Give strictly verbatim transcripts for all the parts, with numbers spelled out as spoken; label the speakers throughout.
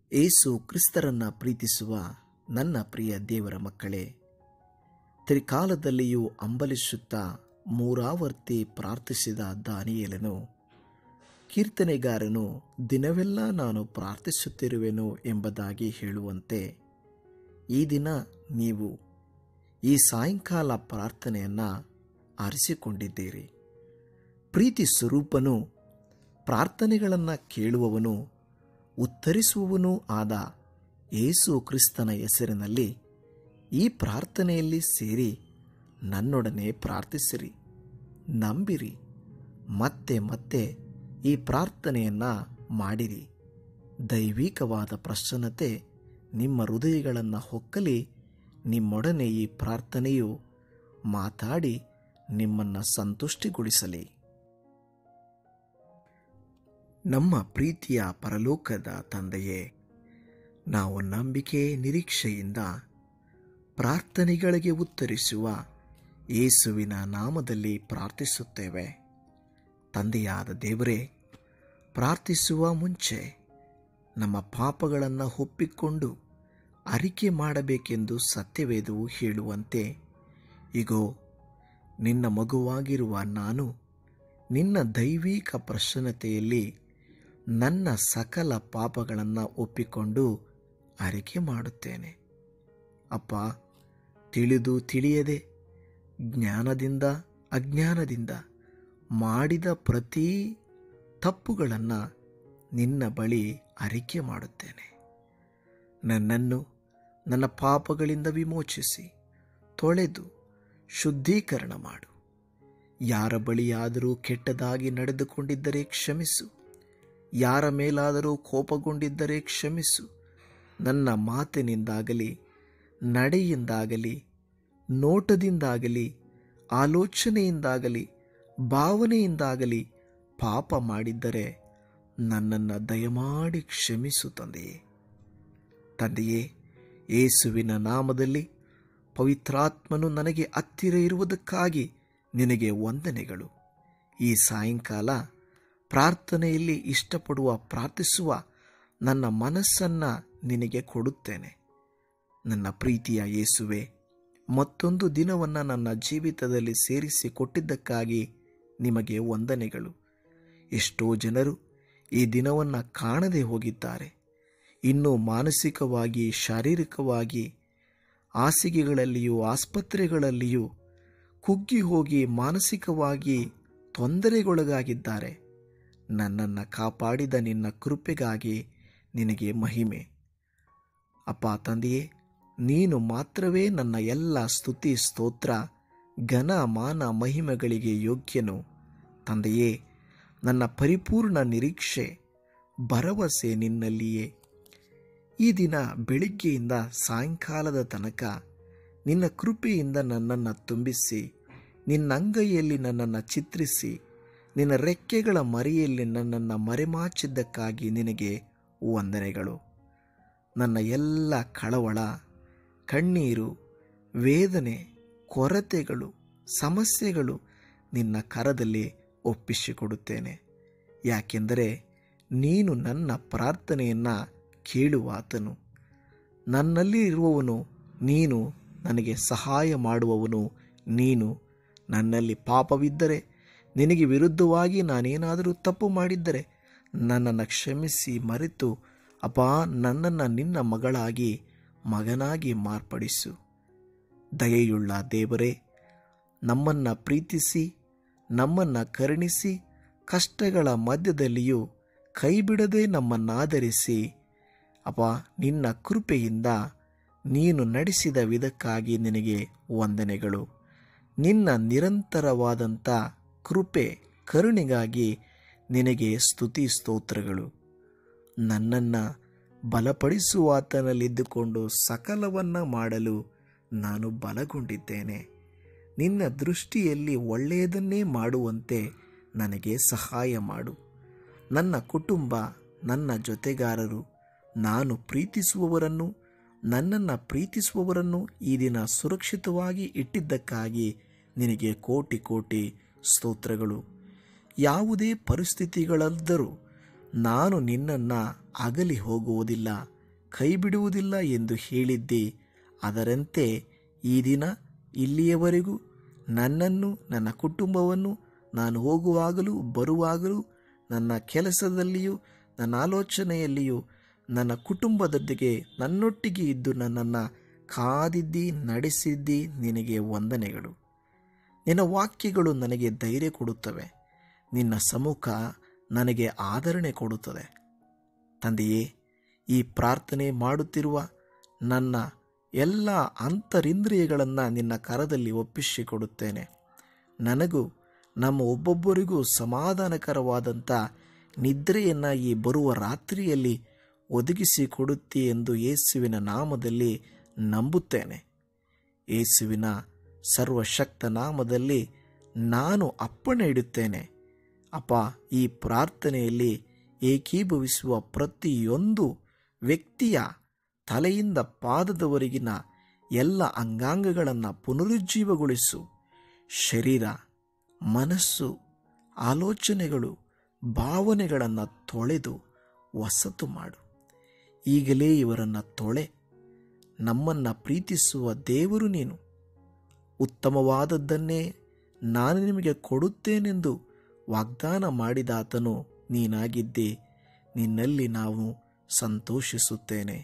Speaker 1: ಏಸು ಕ್ರಿಸ್ತರನ್ನು ಪ್ರೀತಿಸುವ ನನ್ನ ಪ್ರಿಯ ದೇವರ ಮಕ್ಕಳೇ, ತ್ರಿಕಾಲದಲ್ಲಿಯೂ ಹಂಬಲಿಸುತ್ತಾ ಮೂರಾವರ್ತಿ ಪ್ರಾರ್ಥಿಸಿದ ದಾನಿಯೇಲನು, ಕೀರ್ತನೆಗಾರನು ದಿನವೆಲ್ಲ ನಾನು ಪ್ರಾರ್ಥಿಸುತ್ತಿರುವೆನು ಎಂಬುದಾಗಿ ಹೇಳುವಂತೆ, ಈ ದಿನ ನೀವು ಈ ಸಾಯಂಕಾಲ ಪ್ರಾರ್ಥನೆಯನ್ನು ಆರಿಸಿಕೊಂಡಿದ್ದೀರಿ. ಪ್ರೀತಿ ಸ್ವರೂಪನು, ಪ್ರಾರ್ಥನೆಗಳನ್ನು ಕೇಳುವವನು, ಉತ್ತರಿಸುವವನೂ ಆದ ಯೇಸು ಕ್ರಿಸ್ತನ ಹೆಸರಿನಲ್ಲಿ ಈ ಪ್ರಾರ್ಥನೆಯಲ್ಲಿ ಸೇರಿ ನನ್ನೊಡನೆ ಪ್ರಾರ್ಥಿಸಿರಿ, ನಂಬಿರಿ, ಮತ್ತೆ ಮತ್ತೆ ಈ ಪ್ರಾರ್ಥನೆಯನ್ನು ಮಾಡಿರಿ. ದೈವಿಕವಾದ ಪ್ರಸನ್ನತೆ ನಿಮ್ಮ ಹೃದಯಗಳನ್ನು ಹೊಕ್ಕಲಿ. ನಿಮ್ಮೊಡನೆ ಈ ಪ್ರಾರ್ಥನೆಯು ಮಾತಾಡಿ ನಿಮ್ಮನ್ನು ಸಂತುಷ್ಟಿಗೊಳಿಸಲಿ. ನಮ್ಮ ಪ್ರೀತಿಯ ಪರಲೋಕದ ತಂದೆಯೇ, ನಾವು ನಂಬಿಕೆ ನಿರೀಕ್ಷೆಯಿಂದ ಪ್ರಾರ್ಥನೆಗಳಿಗೆ ಉತ್ತರಿಸುವ ಯೇಸುವಿನ ನಾಮದಲ್ಲಿ ಪ್ರಾರ್ಥಿಸುತ್ತೇವೆ. ತಂದೆಯಾದ ದೇವರೇ, ಪ್ರಾರ್ಥಿಸುವ ಮುಂಚೆ ನಮ್ಮ ಪಾಪಗಳನ್ನು ಒಪ್ಪಿಕೊಂಡು ಅರಿಕೆ ಮಾಡಬೇಕೆಂದು ಸತ್ಯವೇದವು ಹೇಳುವಂತೆ, ಇಗೋ ನಿನ್ನ ಮಗುವಾಗಿರುವ ನಾನು ನಿನ್ನ ದೈವಿಕ ಪ್ರಸನ್ನತೆಯಲ್ಲಿ ನನ್ನ ಸಕಲ ಪಾಪಗಳನ್ನು ಒಪ್ಪಿಕೊಂಡು ಅರಿಕೆ ಮಾಡುತ್ತೇನೆ. ಅಪ್ಪ, ತಿಳಿದು ತಿಳಿಯದೆ, ಜ್ಞಾನದಿಂದ ಅಜ್ಞಾನದಿಂದ ಮಾಡಿದ ಪ್ರತಿ ತಪ್ಪುಗಳನ್ನು ನಿನ್ನ ಬಳಿ ಅರಿಕೆ ಮಾಡುತ್ತೇನೆ. ನನ್ನನ್ನು ನನ್ನ ಪಾಪಗಳಿಂದ ವಿಮೋಚಿಸಿ ತೊಳೆದು ಶುದ್ಧೀಕರಣ ಮಾಡು. ಯಾರ ಬಳಿಯಾದರೂ ಕೆಟ್ಟದಾಗಿ ನಡೆದುಕೊಂಡಿದ್ದರೆ ಕ್ಷಮಿಸು. ಯಾರ ಮೇಲಾದರೂ ಕೋಪಗೊಂಡಿದ್ದರೆ ಕ್ಷಮಿಸು. ನನ್ನ ಮಾತಿನಿಂದಾಗಲಿ, ನಡೆಯಿಂದಾಗಲಿ, ನೋಟದಿಂದಾಗಲಿ, ಆಲೋಚನೆಯಿಂದಾಗಲಿ, ಭಾವನೆಯಿಂದಾಗಲಿ ಪಾಪ ಮಾಡಿದ್ದರೆ ನನ್ನನ್ನು ದಯಮಾಡಿ ಕ್ಷಮಿಸು ತಂದೆಯೇ. ತಂದೆಯೇ, ಯೇಸುವಿನ ನಾಮದಲ್ಲಿ ಪವಿತ್ರಾತ್ಮನು ನನಗೆ ಹತ್ತಿರ ಇರುವುದಕ್ಕಾಗಿ ನಿನಗೆ ವಂದನೆಗಳು. ಈ ಸಾಯಂಕಾಲ ಪ್ರಾರ್ಥನೆಯಲ್ಲಿ ಇಷ್ಟಪಡುವ ಪ್ರಾರ್ಥಿಸುವ ನನ್ನ ಮನಸ್ಸನ್ನು ನಿನಗೆ ಕೊಡುತ್ತೇನೆ. ನನ್ನ ಪ್ರೀತಿಯ ಯೇಸುವೆ, ಮತ್ತೊಂದು ದಿನವನ್ನು ನನ್ನ ಜೀವಿತದಲ್ಲಿ ಸೇರಿಸಿ ಕೊಟ್ಟಿದ್ದಕ್ಕಾಗಿ ನಿಮಗೆ ವಂದನೆಗಳು. ಎಷ್ಟೋ ಜನರು ಈ ದಿನವನ್ನು ಕಾಣದೆ ಹೋಗಿದ್ದಾರೆ. ಇನ್ನೂ ಮಾನಸಿಕವಾಗಿ, ಶಾರೀರಿಕವಾಗಿ ಹಾಸಿಗೆಗಳಲ್ಲಿಯೂ ಆಸ್ಪತ್ರೆಗಳಲ್ಲಿಯೂ ಕುಗ್ಗಿ ಹೋಗಿ ಮಾನಸಿಕವಾಗಿ ತೊಂದರೆಗೊಳಗಾಗಿದ್ದಾರೆ. ನನ್ನನ್ನು ಕಾಪಾಡಿದ ನಿನ್ನ ಕೃಪೆಗಾಗಿ ನಿನಗೆ ಮಹಿಮೆ. ಅಪ್ಪ ತಂದೆಯೇ, ನೀನು ಮಾತ್ರವೇ ನನ್ನ ಎಲ್ಲ ಸ್ತುತಿ, ಸ್ತೋತ್ರ, ಘನ, ಮಾನ, ಮಹಿಮೆಗಳಿಗೆ ಯೋಗ್ಯನು. ತಂದೆಯೇ, ನನ್ನ ಪರಿಪೂರ್ಣ ನಿರೀಕ್ಷೆ, ಭರವಸೆ ನಿನ್ನಲ್ಲಿಯೇ. ಈ ದಿನ ಬೆಳಿಗ್ಗೆಯಿಂದ ಸಾಯಂಕಾಲದ ತನಕ ನಿನ್ನ ಕೃಪೆಯಿಂದ ನನ್ನನ್ನು ತುಂಬಿಸಿ, ನಿನ್ನ ಅಂಗೈಯಲ್ಲಿ ನನ್ನನ್ನು ಚಿತ್ರಿಸಿ, ನಿನ್ನ ರೆಕ್ಕೆಗಳ ಮರೆಯಲ್ಲಿ ನನ್ನನ್ನು ಮರೆಮಾಚಿದ್ದಕ್ಕಾಗಿ ನಿನಗೆ ವಂದನೆಗಳು. ನನ್ನ ಎಲ್ಲ ಕಳವಳ, ಕಣ್ಣೀರು, ವೇದನೆ, ಕೊರತೆಗಳು, ಸಮಸ್ಯೆಗಳು ನಿನ್ನ ಕರದಲ್ಲಿ ಒಪ್ಪಿಸಿಕೊಡುತ್ತೇನೆ. ಯಾಕೆಂದರೆ ನೀನು ನನ್ನ ಪ್ರಾರ್ಥನೆಯನ್ನು ಕೇಳುವಾತನು. ನನ್ನಲ್ಲಿ ಇರುವವನು ನೀನು, ನನಗೆ ಸಹಾಯ ಮಾಡುವವನು ನೀನು. ನನ್ನಲ್ಲಿ ಪಾಪವಿದ್ದರೆ, ನಿನಗೆ ವಿರುದ್ಧವಾಗಿ ನಾನೇನಾದರೂ ತಪ್ಪು ಮಾಡಿದ್ದರೆ ನನ್ನನ್ನು ಕ್ಷಮಿಸಿ ಮರೆತು, ಅಪ್ಪ, ನನ್ನನ್ನು ನಿನ್ನ ಮಗಳಾಗಿ, ಮಗನಾಗಿ ಮಾರ್ಪಡಿಸು. ದಯೆಯುಳ್ಳ ದೇವರೇ, ನಮ್ಮನ್ನು ಪ್ರೀತಿಸಿ, ನಮ್ಮನ್ನು ಕರುಣಿಸಿ, ಕಷ್ಟಗಳ ಮಧ್ಯದಲ್ಲಿಯೂ ಕೈಬಿಡದೆ ನಮ್ಮನ್ನಾದರಿಸಿ, ಅಪ್ಪ, ನಿನ್ನ ಕೃಪೆಯಿಂದ ನೀನು ನಡೆಸಿದ ವಿಧಕ್ಕಾಗಿ ನಿನಗೆ ವಂದನೆಗಳು. ನಿನ್ನ ನಿರಂತರವಾದಂಥ ಕೃಪೆ, ಕರುಣೆಗಾಗಿ ನಿನಗೆ ಸ್ತುತಿ, ಸ್ತೋತ್ರಗಳು. ನನ್ನನ್ನು ಬಲಪಡಿಸುವಾತನಲ್ಲಿದ್ದುಕೊಂಡು ಸಕಲವನ್ನು ಮಾಡಲು ನಾನು ಬಲಗೊಂಡಿದ್ದೇನೆ. ನಿನ್ನ ದೃಷ್ಟಿಯಲ್ಲಿ ಒಳ್ಳೆಯದನ್ನೇ ಮಾಡುವಂತೆ ನನಗೆ ಸಹಾಯ ಮಾಡು. ನನ್ನ ಕುಟುಂಬ, ನನ್ನ ಜೊತೆಗಾರರು, ನಾನು ಪ್ರೀತಿಸುವವರನ್ನು, ನನ್ನನ್ನು ಪ್ರೀತಿಸುವವರನ್ನು ಈ ದಿನ ಸುರಕ್ಷಿತವಾಗಿ ಇಟ್ಟಿದ್ದಕ್ಕಾಗಿ ನಿನಗೆ ಕೋಟಿ ಕೋಟಿ ಸ್ತೋತ್ರಗಳು. ಯಾವುದೇ ಪರಿಸ್ಥಿತಿಗಳಾದರೂ ನಾನು ನಿನ್ನನ್ನು ಅಗಲಿ ಹೋಗುವುದಿಲ್ಲ. ಕೈ ಬಿಡುವುದಿಲ್ಲ ಎಂದು ಹೇಳಿದ್ದಿ. ಅದರಂತೆ ಈ ದಿನ ಇಲ್ಲಿಯವರೆಗೂ ನನ್ನನ್ನು, ನನ್ನ ಕುಟುಂಬವನ್ನು, ನಾನು ಹೋಗುವಾಗಲೂ ಬರುವಾಗಲೂ, ನನ್ನ ಕೆಲಸದಲ್ಲಿಯೂ, ನನ್ನ ಆಲೋಚನೆಯಲ್ಲಿಯೂ, ನನ್ನ ಕುಟುಂಬದೊಂದಿಗೆ ನನ್ನೊಟ್ಟಿಗೆ ಇದ್ದು ನನ್ನನ್ನು ಕಾದಿದ್ದಿ, ನಡೆಸಿದ್ದಿ. ನಿನಗೆ ವಂದನೆಗಳು. ನಿನ್ನ ವಾಕ್ಯಗಳು ನನಗೆ ಧೈರ್ಯ ಕೊಡುತ್ತವೆ. ನಿನ್ನ ಸಮ್ಮುಖ ನನಗೆ ಆದರಣೆ ಕೊಡುತ್ತದೆ. ತಂದೆಯೇ, ಈ ಪ್ರಾರ್ಥನೆ ಮಾಡುತ್ತಿರುವ ನನ್ನ ಎಲ್ಲ ಅಂತರಿಂದ್ರಿಯಗಳನ್ನು ನಿನ್ನ ಕರದಲ್ಲಿ ಒಪ್ಪಿಸಿಕೊಡುತ್ತೇನೆ. ನನಗೂ ನಮ್ಮ ಒಬ್ಬೊಬ್ಬರಿಗೂ ಸಮಾಧಾನಕರವಾದಂಥ ನಿದ್ರೆಯನ್ನು ಈ ಬರುವ ರಾತ್ರಿಯಲ್ಲಿ ಒದಗಿಸಿಕೊಡುತ್ತಿ ಎಂದು ಯೇಸುವಿನ ನಾಮದಲ್ಲಿ ನಂಬುತ್ತೇನೆ. ಯೇಸುವಿನ ಸರ್ವಶಕ್ತ ನಾಮದಲ್ಲಿ ನಾನು ಅಪ್ಪಣೆ ಇಡುತ್ತೇನೆ. ಅಪ್ಪ, ಈ ಪ್ರಾರ್ಥನೆಯಲ್ಲಿ ಏಕೀಭವಿಸುವ ಪ್ರತಿಯೊಂದು ವ್ಯಕ್ತಿಯ ತಲೆಯಿಂದ ಪಾದದವರೆಗಿನ ಎಲ್ಲ ಅಂಗಾಂಗಗಳನ್ನು ಪುನರುಜ್ಜೀವಗೊಳಿಸು. ಶರೀರ, ಮನಸ್ಸು, ಆಲೋಚನೆಗಳು, ಭಾವನೆಗಳನ್ನು ತೊಳೆದು ಹೊಸತು ಮಾಡು. ಈಗಲೇ ಇವರನ್ನು ತೊಳೆ. ನಮ್ಮನ್ನು ಪ್ರೀತಿಸುವ ದೇವರು ನೀನು. ಉತ್ತಮವಾದದ್ದನ್ನೇ ನಾನು ನಿಮಗೆ ಕೊಡುತ್ತೇನೆಂದು ವಾಗ್ದಾನ ಮಾಡಿದಾತನು ನೀನಾಗಿದ್ದೆ. ನಿನ್ನಲ್ಲಿ ನಾವು ಸಂತೋಷಿಸುತ್ತೇನೆ.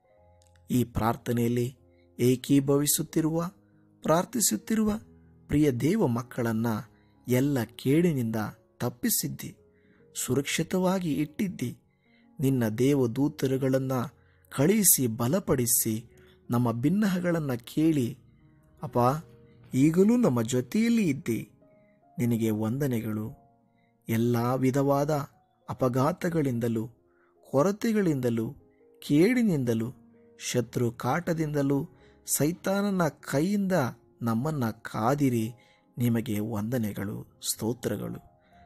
Speaker 1: ಈ ಪ್ರಾರ್ಥನೆಯಲ್ಲಿ ಏಕೀಭವಿಸುತ್ತಿರುವ, ಪ್ರಾರ್ಥಿಸುತ್ತಿರುವ ಪ್ರಿಯ ದೇವ ಮಕ್ಕಳನ್ನು ಎಲ್ಲ ಕೇಡಿನಿಂದ ತಪ್ಪಿಸಿದ್ದಿ, ಸುರಕ್ಷಿತವಾಗಿ ಇಟ್ಟಿದ್ದಿ. ನಿನ್ನ ದೇವದೂತರುಗಳನ್ನು ಕಳುಹಿಸಿ ಬಲಪಡಿಸಿ ನಮ್ಮ ಬಿನ್ನಹಗಳನ್ನು ಕೇಳಿ ಅಪ್ಪ ಈಗಲೂ ನಮ್ಮ ಜೊತೆಯಲ್ಲಿ ಇದ್ದಿ. ನಿನಗೆ ವಂದನೆಗಳು. ಎಲ್ಲ ವಿಧವಾದ ಅಪಘಾತಗಳಿಂದಲೂ, ಕೊರತೆಗಳಿಂದಲೂ, ಕೇಡಿನಿಂದಲೂ, ಶತ್ರು ಕಾಟದಿಂದಲೂ, ಸೈತಾನನ ಕೈಯಿಂದ ನಮ್ಮನ್ನು ಕಾದಿರಿ. ನಿಮಗೆ ವಂದನೆಗಳು, ಸ್ತೋತ್ರಗಳು.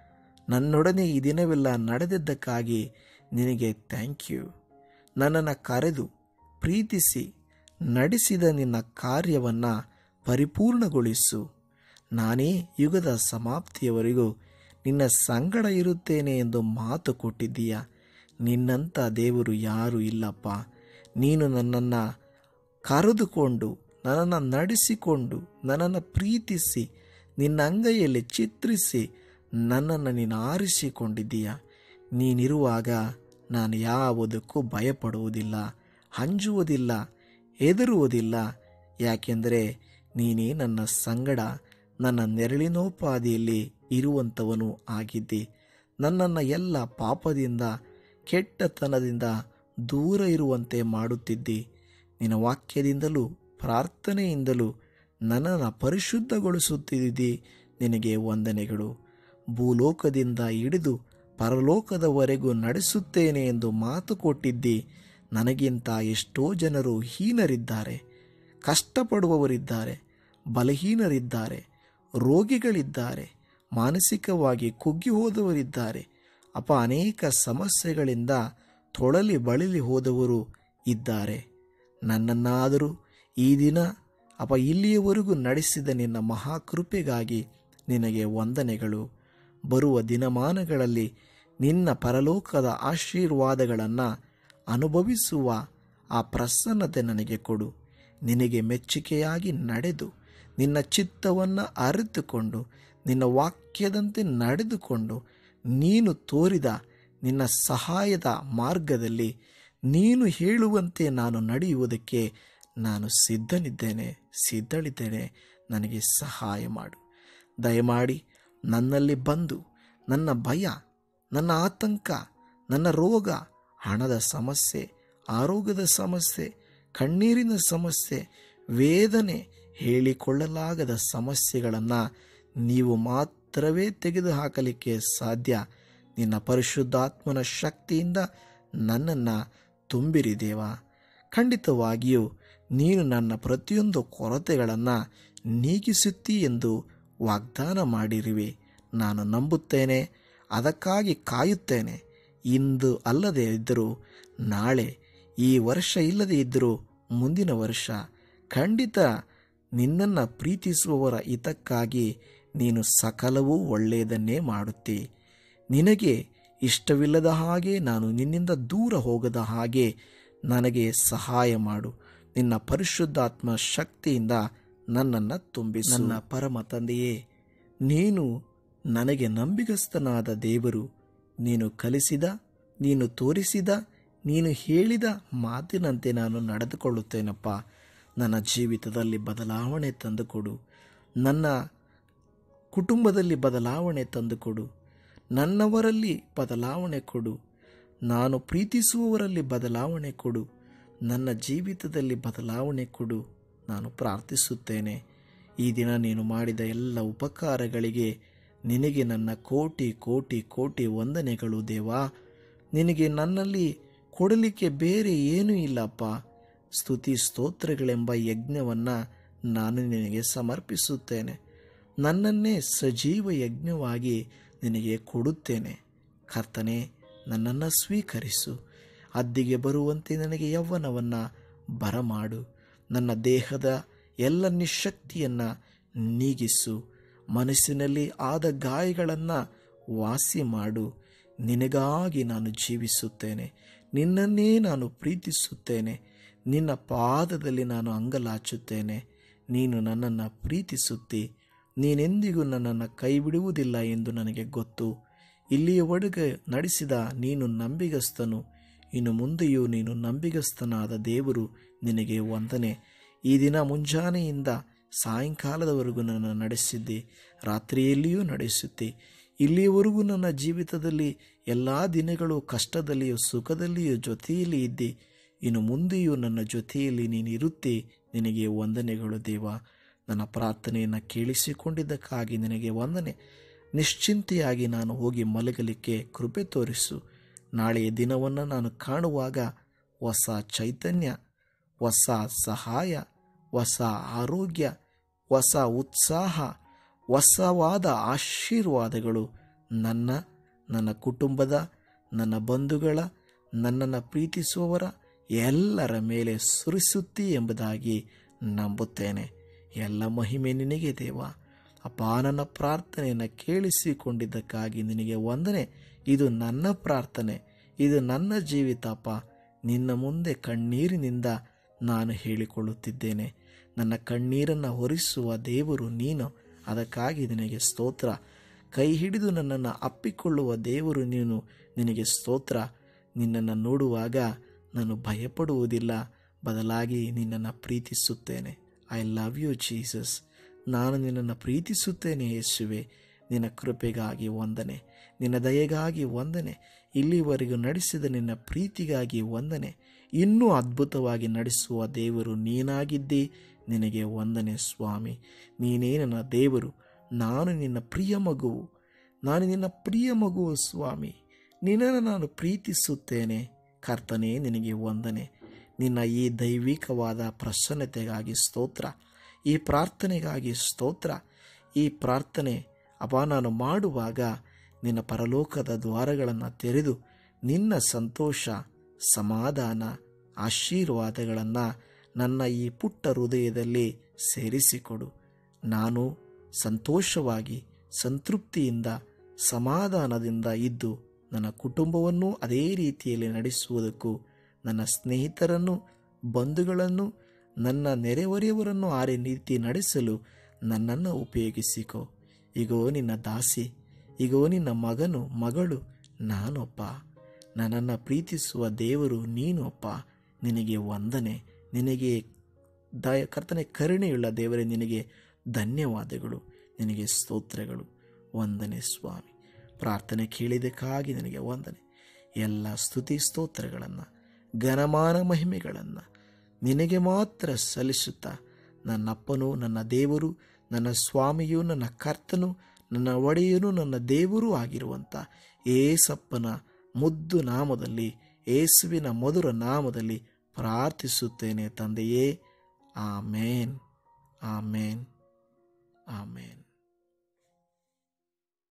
Speaker 1: ನನ್ನೊಡನೆ ಈ ದಿನವೆಲ್ಲ ನಡೆದಿದ್ದಕ್ಕಾಗಿ ನಿನಗೆ ಥ್ಯಾಂಕ್ ಯು. ನನ್ನನ್ನು ಕರೆದು ಪ್ರೀತಿಸಿ ನಡೆಸಿದ ನಿನ್ನ ಕಾರ್ಯವನ್ನು ಪರಿಪೂರ್ಣಗೊಳಿಸು. ನಾನೇ ಯುಗದ ಸಮಾಪ್ತಿಯವರೆಗೂ ನಿನ್ನ ಸಂಗಡ ಇರುತ್ತೇನೆ ಎಂದು ಮಾತು ಕೊಟ್ಟಿದ್ದೀಯ. ನಿನ್ನಂಥ ದೇವರು ಯಾರೂ ಇಲ್ಲಪ್ಪ. ನೀನು ನನ್ನನ್ನು ಕರೆದುಕೊಂಡು, ನನ್ನನ್ನು ನಡೆಸಿಕೊಂಡು, ನನ್ನನ್ನು ಪ್ರೀತಿಸಿ, ನಿನ್ನ ಅಂಗೈಯಲ್ಲಿ ಚಿತ್ರಿಸಿ ನನ್ನನ್ನು ನೀನು ಆರಿಸಿಕೊಂಡಿದ್ದೀಯ. ನೀನಿರುವಾಗ ನಾನು ಯಾವುದಕ್ಕೂ ಭಯಪಡುವುದಿಲ್ಲ, ಅಂಜುವುದಿಲ್ಲ, ಹೆದರುವುದಿಲ್ಲ. ಯಾಕೆಂದರೆ ನೀನೇ ನನ್ನ ಸಂಗಡ, ನನ್ನ ನೆರಳಿನೋಪಾದಿಯಲ್ಲಿ ಇರುವಂಥವನು ಆಗಿದ್ದಿ. ನನ್ನನ್ನು ಎಲ್ಲ ಪಾಪದಿಂದ, ಕೆಟ್ಟತನದಿಂದ ದೂರ ಇರುವಂತೆ ಮಾಡುತ್ತಿದ್ದಿ. ನಿನ್ನ ವಾಕ್ಯದಿಂದಲೂ ಪ್ರಾರ್ಥನೆಯಿಂದಲೂ ನನ್ನನ್ನು ಪರಿಶುದ್ಧಗೊಳಿಸುತ್ತಿದ್ದಿ. ನಿನಗೆ ವಂದನೆಗಳು. ಭೂಲೋಕದಿಂದ ಹಿಡಿದು ಪರಲೋಕದವರೆಗೂ ನಡೆಸುತ್ತೇನೆ ಎಂದು ಮಾತು ಕೊಟ್ಟಿದ್ದಿ. ನನಗಿಂತ ಎಷ್ಟೋ ಜನರು ಹೀನರಿದ್ದಾರೆ, ಕಷ್ಟಪಡುವವರಿದ್ದಾರೆ, ಬಲಹೀನರಿದ್ದಾರೆ, ರೋಗಿಗಳಿದ್ದಾರೆ, ಮಾನಸಿಕವಾಗಿ ಕುಗ್ಗಿ ಹೋದವರಿದ್ದಾರೆ. ಅಪ್ಪ, ಅನೇಕ ಸಮಸ್ಯೆಗಳಿಂದ ತೊಳಲಿ ಬಳಲಿ ಹೋದವರು ಇದ್ದಾರೆ. ನನ್ನನ್ನಾದರೂ ಈ ದಿನ ಅಪ್ಪ ಇಲ್ಲಿಯವರೆಗೂ ನಡೆಸಿದ ನಿನ್ನ ಮಹಾಕೃಪೆಗಾಗಿ ನಿನಗೆ ವಂದನೆಗಳು. ಬರುವ ದಿನಮಾನಗಳಲ್ಲಿ ನಿನ್ನ ಪರಲೋಕದ ಆಶೀರ್ವಾದಗಳನ್ನು ಅನುಭವಿಸುವ ಆ ಪ್ರಸನ್ನತೆ ನನಗೆ ಕೊಡು. ನಿನಗೆ ಮೆಚ್ಚುಗೆಯಾಗಿ ನಡೆದು, ನಿನ್ನ ಚಿತ್ತವನ್ನು ಅರಿತುಕೊಂಡು, ನಿನ್ನ ವಾಕ್ಯದಂತೆ ನಡೆದುಕೊಂಡು, ನೀನು ತೋರಿದ ನಿನ್ನ ಸಹಾಯದ ಮಾರ್ಗದಲ್ಲಿ ನೀನು ಹೇಳುವಂತೆ ನಾನು ನಡೆಯುವುದಕ್ಕೆ ನಾನು ಸಿದ್ಧನಿದ್ದೇನೆ, ಸಿದ್ಧಳಿದ್ದೇನೆ. ನನಗೆ ಸಹಾಯ ಮಾಡು. ದಯಮಾಡಿ ನನ್ನಲ್ಲಿ ಬಂದು ನನ್ನ ಭಯ, ನನ್ನ ಆತಂಕ, ನನ್ನ ರೋಗ, ಹಣದ ಸಮಸ್ಯೆ, ಆರೋಗ್ಯದ ಸಮಸ್ಯೆ, ಕಣ್ಣೀರಿನ ಸಮಸ್ಯೆ, ವೇದನೆ, ಹೇಳಿಕೊಳ್ಳಲಾಗದ ಸಮಸ್ಯೆಗಳನ್ನು ನೀವು ಮಾತ್ರವೇ ತೆಗೆದುಹಾಕಲಿಕ್ಕೆ ಸಾಧ್ಯ. ನಿನ್ನ ಪರಿಶುದ್ಧಾತ್ಮನ ಶಕ್ತಿಯಿಂದ ನನ್ನನ್ನು ತುಂಬಿರಿ ದೇವ. ಖಂಡಿತವಾಗಿಯೂ ನೀನು ನನ್ನ ಪ್ರತಿಯೊಂದು ಕೊರತೆಗಳನ್ನು ನೀಗಿಸುತ್ತಿ ಎಂದು ವಾಗ್ದಾನ ಮಾಡಿರುವೆ. ನಾನು ನಂಬುತ್ತೇನೆ, ಅದಕ್ಕಾಗಿ ಕಾಯುತ್ತೇನೆ. ಇಂದು ಅಲ್ಲದೆ ಇದ್ದರೂ ನಾಳೆ, ಈ ವರ್ಷ ಇಲ್ಲದೆ ಇದ್ದರೂ ಮುಂದಿನ ವರ್ಷ ಖಂಡಿತ ನಿನ್ನನ್ನು ಪ್ರೀತಿಸುವವರ ಹಿತಕ್ಕಾಗಿ ನೀನು ಸಕಲವೂ ಒಳ್ಳೆಯದನ್ನೇ ಮಾಡುತ್ತಿ. ನಿನಗೆ ಇಷ್ಟವಿಲ್ಲದ ಹಾಗೆ ನಾನು ನಿನ್ನಿಂದ ದೂರ ಹೋಗದ ಹಾಗೆ ನನಗೆ ಸಹಾಯ ಮಾಡು. ನಿನ್ನ ಪರಿಶುದ್ಧಾತ್ಮ ಶಕ್ತಿಯಿಂದ ನನ್ನನ್ನು ತುಂಬಿಸು. ನನ್ನ ಪರಮ ತಂದೆಯೇ, ನೀನು ನನಗೆ ನಂಬಿಗಸ್ತನಾದ ದೇವರು. ನೀನು ಕಲಿಸಿದ, ನೀನು ತೋರಿಸಿದ, ನೀನು ಹೇಳಿದ ಮಾತಿನಂತೆ ನಾನು ನಡೆದುಕೊಳ್ಳುತ್ತೇನಪ್ಪ. ನನ್ನ ಜೀವಿತದಲ್ಲಿ ಬದಲಾವಣೆ ತಂದುಕೊಡು. ನನ್ನ ಕುಟುಂಬದಲ್ಲಿ ಬದಲಾವಣೆ ತಂದುಕೊಡು. ನನ್ನವರಲ್ಲಿ ಬದಲಾವಣೆ ಕೊಡು. ನಾನು ಪ್ರೀತಿಸುವವರಲ್ಲಿ ಬದಲಾವಣೆ ಕೊಡು. ನನ್ನ ಜೀವಿತದಲ್ಲಿ ಬದಲಾವಣೆ ಕೊಡು. ನಾನು ಪ್ರಾರ್ಥಿಸುತ್ತೇನೆ. ಈ ದಿನ ನೀನು ಮಾಡಿದ ಎಲ್ಲ ಉಪಕಾರಗಳಿಗೆ ನಿನಗೆ ನನ್ನ ಕೋಟಿ ಕೋಟಿ ಕೋಟಿ ವಂದನೆಗಳು ದೇವಾ. ನಿನಗೆ ನನ್ನಲ್ಲಿ ಕೊಡಲಿಕ್ಕೆ ಬೇರೆ ಏನೂ ಇಲ್ಲಪ್ಪ. ಸ್ತುತಿ ಸ್ತೋತ್ರಗಳೆಂಬ ಯಜ್ಞವನ್ನು ನಾನು ನಿನಗೆ ಸಮರ್ಪಿಸುತ್ತೇನೆ. ನನ್ನನ್ನೇ ಸಜೀವ ಯಜ್ಞವಾಗಿ ನಿನಗೆ ಕೊಡುತ್ತೇನೆ. ಕರ್ತನೇ, ನನ್ನನ್ನು ಸ್ವೀಕರಿಸು. ಅದ್ದಿಗೆ ಬರುವಂತೆ ನನಗೆ ಯೌವನವನ್ನು ಬರಮಾಡು. ನನ್ನ ದೇಹದ ಎಲ್ಲ ನಿಶಕ್ತಿಯನ್ನು ನೀಗಿಸು. ಮನಸ್ಸಿನಲ್ಲಿ ಆದ ಗಾಯಗಳನ್ನು ವಾಸಿ ಮಾಡು. ನಿನಗಾಗಿ ನಾನು ಜೀವಿಸುತ್ತೇನೆ. ನಿನ್ನನ್ನೇ ನಾನು ಪ್ರೀತಿಸುತ್ತೇನೆ. ನಿನ್ನ ಪಾದದಲ್ಲಿ ನಾನು ಅಂಗಲಾಚುತ್ತೇನೆ. ನೀನು ನನ್ನನ್ನು ಪ್ರೀತಿಸುತ್ತಿ. ನೀನೆಂದಿಗೂ ನನ್ನನ್ನು ಕೈ ಬಿಡುವುದಿಲ್ಲ ಎಂದು ನನಗೆ ಗೊತ್ತು. ಇಲ್ಲಿಯವರೆಗೆ ನಡೆಸಿದ ನೀನು ನಂಬಿಗಸ್ತನು. ಇನ್ನು ಮುಂದೆಯೂ ನೀನು ನಂಬಿಗಸ್ತನಾದ ದೇವರು. ನಿನಗೆ ವಂದನೆ. ಈ ದಿನ ಮುಂಜಾನೆಯಿಂದ ಸಾಯಂಕಾಲದವರೆಗೂ ನನ್ನ ನಡೆಸಿದ್ದೆ. ರಾತ್ರಿಯಲ್ಲಿಯೂ ನಡೆಸುತ್ತೆ. ಇಲ್ಲಿಯವರೆಗೂ ನನ್ನ ಜೀವಿತದಲ್ಲಿ ಎಲ್ಲ ದಿನಗಳು ಕಷ್ಟದಲ್ಲಿಯೂ ಸುಖದಲ್ಲಿಯೂ ಜೊತೆಯಲ್ಲಿ ಇದ್ದೆ. ಇನ್ನು ಮುಂದೆಯೂ ನನ್ನ ಜೊತೆಯಲ್ಲಿ ನೀನು ಇರುತ್ತೆ. ನಿನಗೆ ವಂದನೆಗಳು ದೇವ. ನನ್ನ ಪ್ರಾರ್ಥನೆಯನ್ನು ಕೇಳಿಸಿಕೊಂಡಿದ್ದಕ್ಕಾಗಿ ನಿನಗೆ ವಂದನೆ. ನಿಶ್ಚಿಂತೆಯಾಗಿ ನಾನು ಹೋಗಿ ಮಲಗಲಿಕ್ಕೆ ಕೃಪೆ ತೋರಿಸು. ನಾಳೆಯ ದಿನವನ್ನು ನಾನು ಕಾಣುವಾಗ ಹೊಸ ಚೈತನ್ಯ, ಹೊಸ ಸಹಾಯ, ಹೊಸ ಆರೋಗ್ಯ, ಹೊಸ ಉತ್ಸಾಹ, ಹೊಸವಾದ ಆಶೀರ್ವಾದಗಳು ನನ್ನ ನನ್ನ ಕುಟುಂಬದ, ನನ್ನ ಬಂಧುಗಳ, ನನ್ನನ್ನು ಪ್ರೀತಿಸುವವರ ಎಲ್ಲರ ಮೇಲೆ ಸುರಿಸುತ್ತಿ ಎಂಬುದಾಗಿ ನಂಬುತ್ತೇನೆ. ಎಲ್ಲ ಮಹಿಮೆ ನಿನಗೆ ದೇವ. ಅಪ್ಪ, ನನ್ನ ಪ್ರಾರ್ಥನೆಯನ್ನು ಕೇಳಿಸಿಕೊಂಡಿದ್ದಕ್ಕಾಗಿ ನಿನಗೆ ವಂದನೆ. ಇದು ನನ್ನ ಪ್ರಾರ್ಥನೆ, ಇದು ನನ್ನ ಜೀವಿತ ಅಪ್ಪ. ನಿನ್ನ ಮುಂದೆ ಕಣ್ಣೀರಿನಿಂದ ನಾನು ಹೇಳಿಕೊಳ್ಳುತ್ತಿದ್ದೇನೆ. ನನ್ನ ಕಣ್ಣೀರನ್ನು ಹೊರಿಸುವ ದೇವರು ನೀನು. ಅದಕ್ಕಾಗಿ ನಿನಗೆ ಸ್ತೋತ್ರ. ಕೈ ಹಿಡಿದು ನನ್ನನ್ನು ಅಪ್ಪಿಕೊಳ್ಳುವ ದೇವರು ನೀನು. ನಿನಗೆ ಸ್ತೋತ್ರ. ನಿನ್ನನ್ನು ನೋಡುವಾಗ ನಾನು ಭಯಪಡುವುದಿಲ್ಲ, ಬದಲಾಗಿ ನಿನ್ನನ್ನು ಪ್ರೀತಿಸುತ್ತೇನೆ. I love you Jesus. ನಾನು ನಿನ್ನನ್ನು ಪ್ರೀತಿಸುತ್ತೇನೆ ಯೇಸುವೆ. ನಿನ್ನ ಕೃಪೆಗಾಗಿ ವಂದನೆ, ನಿನ್ನ ದಯೆಗಾಗಿ ವಂದನೆ, ಇಲ್ಲಿವರೆಗೂ ನಡೆಸಿದ ನಿನ್ನ ಪ್ರೀತಿಗಾಗಿ ವಂದನೆ. ಇನ್ನೂ ಅದ್ಭುತವಾಗಿ ನಡೆಸುವ ದೇವರು ನೀನಾಗಿದ್ದೇ. ನಿನಗೆ ವಂದನೆ ಸ್ವಾಮಿ. ನೀನೇ ನನ್ನ ದೇವರು. ನಾನು ನಿನ್ನ ಪ್ರಿಯ ಮಗುವು. ನಾನು ನಿನ್ನ ಪ್ರಿಯ ಮಗುವು ಸ್ವಾಮಿ. ನಿನ್ನನ್ನು ನಾನು ಪ್ರೀತಿಸುತ್ತೇನೆ. ಕರ್ತನೇ, ನಿನಗೆ ವಂದನೆ. ನಿನ್ನ ಈ ದೈವಿಕವಾದ ಪ್ರಸನ್ನತೆಗಾಗಿ ಸ್ತೋತ್ರ. ಈ ಪ್ರಾರ್ಥನೆಗಾಗಿ ಸ್ತೋತ್ರ. ಈ ಪ್ರಾರ್ಥನೆ ಅಪ್ಪ ನಾನು ಮಾಡುವಾಗ ನಿನ್ನ ಪರಲೋಕದ ದ್ವಾರಗಳನ್ನು ತೆರೆದು ನಿನ್ನ ಸಂತೋಷ, ಸಮಾಧಾನ, ಆಶೀರ್ವಾದಗಳನ್ನು ನನ್ನ ಈ ಪುಟ್ಟ ಹೃದಯದಲ್ಲಿ ಸೇರಿಸಿಕೊಡು. ನಾನು ಸಂತೋಷವಾಗಿ, ಸಂತೃಪ್ತಿಯಿಂದ, ಸಮಾಧಾನದಿಂದ ಇದ್ದು ನನ್ನ ಕುಟುಂಬವನ್ನು ಅದೇ ರೀತಿಯಲ್ಲಿ ನಡೆಸುವುದಕ್ಕೂ, ನನ್ನ ಸ್ನೇಹಿತರನ್ನು, ಬಂಧುಗಳನ್ನು, ನನ್ನ ನೆರೆಹೊರೆಯವರನ್ನು ಆ ರೀತಿ ನಡೆಸಲು ನನ್ನನ್ನು ಉಪಯೋಗಿಸಿಕೊ. ಈಗೋ ನಿನ್ನ ದಾಸಿ, ಈಗೋ ನಿನ್ನ ಮಗನು, ಮಗಳು ನಾನೊಪ್ಪ. ನನ್ನನ್ನು ಪ್ರೀತಿಸುವ ದೇವರು ನೀನು ಅಪ್ಪ. ನಿನಗೆ ವಂದನೆ. ನಿನಗೆ ದಯ ಕರ್ತನೆ, ಕರುಣೆಯುಳ್ಳ ದೇವರೇ, ನಿನಗೆ ಧನ್ಯವಾದಗಳು, ನಿನಗೆ ಸ್ತೋತ್ರಗಳು. ವಂದನೆ ಸ್ವಾಮಿ. ಪ್ರಾರ್ಥನೆ ಕೇಳಿದಕ್ಕಾಗಿ ನಿನಗೆ ವಂದನೆ. ಎಲ್ಲ ಸ್ತುತಿ ಸ್ತೋತ್ರಗಳನ್ನು, ಘನಮಾನ ಮಹಿಮೆಗಳನ್ನು ನಿನಗೆ ಮಾತ್ರ ಸಲ್ಲಿಸುತ್ತಾ, ನನ್ನಪ್ಪನು, ನನ್ನ ದೇವರು, ನನ್ನ ಸ್ವಾಮಿಯು, ನನ್ನ ಕರ್ತನು, ನನ್ನ ಒಡೆಯನು, ನನ್ನ ದೇವರೂ ಆಗಿರುವಂಥ ಏಸಪ್ಪನ ಮುದ್ದು ನಾಮದಲ್ಲಿ, ಏಸುವಿನ ಮಧುರ ನಾಮದಲ್ಲಿ ಪ್ರಾರ್ಥಿಸುತ್ತೇನೆ ತಂದೆಯೇ. ಆಮೇನ್, ಆಮೇನ್, ಆಮೇನ್.